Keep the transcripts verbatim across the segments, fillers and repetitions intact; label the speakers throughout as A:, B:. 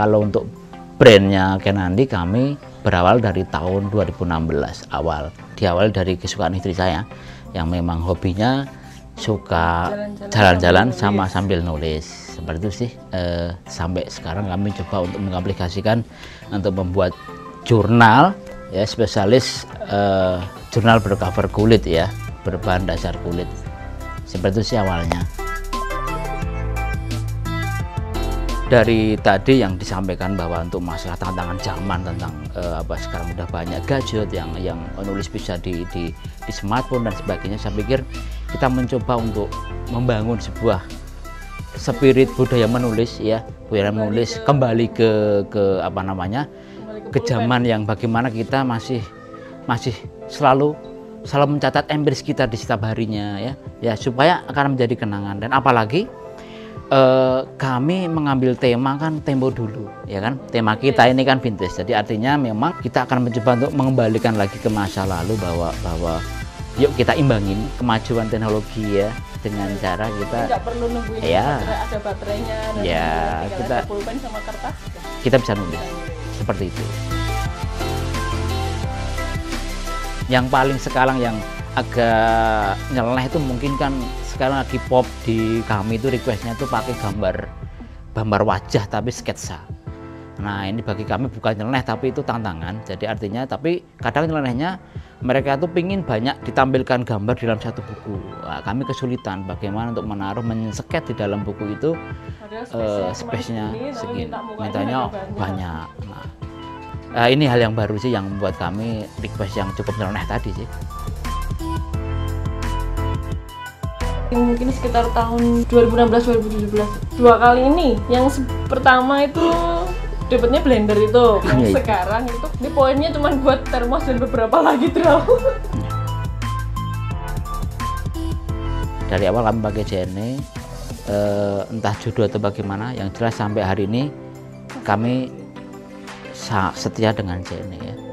A: kalau untuk brandnya Kenandi kami berawal dari tahun dua ribu enam belas awal. Diawali dari kesukaan istri saya yang memang hobinya suka jalan-jalan sama sambil nulis. Seperti itu sih. Eh, sampai sekarang kami coba untuk mengaplikasikan untuk membuat jurnal ya spesialis eh, jurnal bercover kulit ya, berbahan dasar kulit. Seperti itu sih awalnya. Dari tadi yang disampaikan bahwa untuk masalah tantangan zaman tentang eh, apa sekarang udah banyak gadget yang yang nulis bisa di, di di smartphone dan sebagainya, saya pikir kita mencoba untuk membangun sebuah spirit budaya menulis ya, budaya menulis kembali ke ke apa namanya ke zaman yang bagaimana kita masih masih selalu selalu mencatat empiris kita di setiap harinya ya ya supaya akan menjadi kenangan. Dan apalagi Uh, kami mengambil tema kan tempo dulu ya kan, tema kita ini kan vintage, jadi artinya memang kita akan mencoba untuk mengembalikan lagi ke masa lalu bahwa bahwa yuk kita imbangin kemajuan teknologi ya dengan cara kita
B: nggak perlu nungguin
A: ya,
B: baterai, ada baterainya dan
A: ya kita
B: ada pulpen sama kertas
A: kita bisa nulis seperti itu. Yang paling sekarang yang agak nyeleneh itu mungkin kan sekarang lagi pop di kami itu requestnya itu pakai gambar gambar wajah tapi sketsa. Nah ini bagi kami bukan nyeleneh tapi itu tantangan. Jadi artinya tapi kadang nyelenehnya mereka tuh pingin banyak ditampilkan gambar di dalam satu buku. Nah, kami kesulitan bagaimana untuk menaruh mensket di dalam buku itu uh, space-nya segini, mintanya banyak. Nah, uh, ini hal yang baru sih yang membuat kami request yang cukup nyeleneh tadi sih.
B: Mungkin sekitar tahun dua ribu enam belas dua ribu tujuh belas dua kali ini. Yang pertama itu dapatnya blender itu, yang
A: iya,
B: sekarang itu ini poinnya cuma buat termos dan beberapa lagi terlalu.
A: Dari awal kami pakai J N E, eh, entah jodoh atau bagaimana, yang jelas sampai hari ini kami setia dengan J N E ya.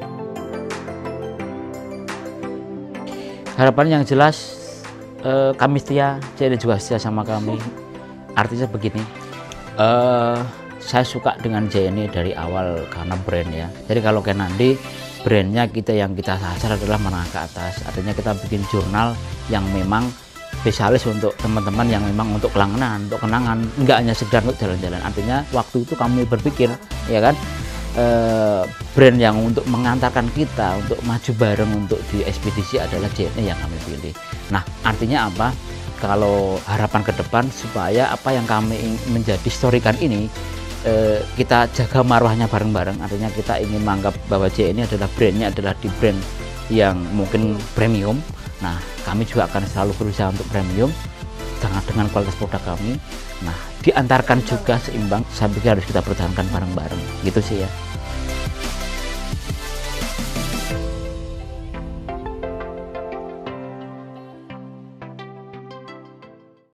A: Harapan yang jelas Uh, kami setia, J N E juga setia sama kami. Artinya begini, uh, saya suka dengan J N E dari awal karena brand ya. Jadi kalau Kenandi, brandnya kita yang kita sasar adalah menengah ke atas. Artinya kita bikin jurnal yang memang spesialis untuk teman-teman yang memang untuk kenangan, untuk kenangan, nggak hanya sekedar untuk jalan-jalan. Artinya waktu itu kami berpikir, ya kan, uh, brand yang untuk mengantarkan kita untuk maju bareng untuk di ekspedisi adalah J N E yang kami pilih. Nah, artinya apa? Kalau harapan ke depan supaya apa yang kami menjadi historikan ini eh, kita jaga marwahnya bareng-bareng. Artinya kita ingin menganggap bahwa J N E adalah brandnya adalah di brand yang mungkin premium. Nah, kami juga akan selalu berusaha untuk premium dengan dengan kualitas produk kami. Nah, diantarkan juga seimbang. Saya pikir harus kita pertahankan bareng-bareng. Gitu sih ya.